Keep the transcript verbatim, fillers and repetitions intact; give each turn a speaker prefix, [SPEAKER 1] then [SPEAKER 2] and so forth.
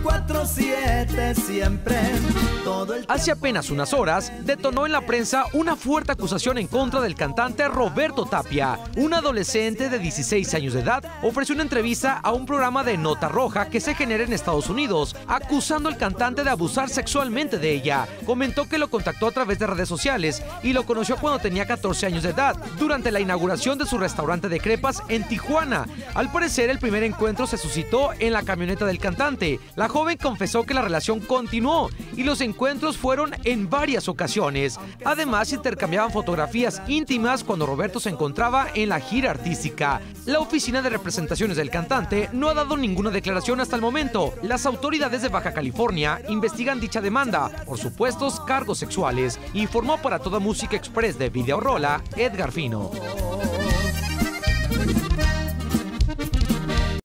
[SPEAKER 1] veinticuatro siete siempre, todo el
[SPEAKER 2] Hace apenas unas horas, detonó en la prensa una fuerte acusación en contra del cantante Roberto Tapia. Un adolescente de dieciséis años de edad ofreció una entrevista a un programa de Nota Roja que se genera en Estados Unidos, acusando al cantante de abusar sexualmente de ella. Comentó que lo contactó a través de redes sociales y lo conoció cuando tenía catorce años de edad, durante la inauguración de su restaurante de crepas en Tijuana. Al parecer, el primer encuentro se suscitó en la camioneta del cantante. La joven confesó que la relación continuó y los encuentros fueron en varias ocasiones. Además, intercambiaban fotografías íntimas cuando Roberto se encontraba en la gira artística. La oficina de representaciones del cantante no ha dado ninguna declaración hasta el momento. Las autoridades de Baja California investigan dicha demanda por supuestos cargos sexuales. Informó para Toda Música Express de Videorola, Edgar Fino.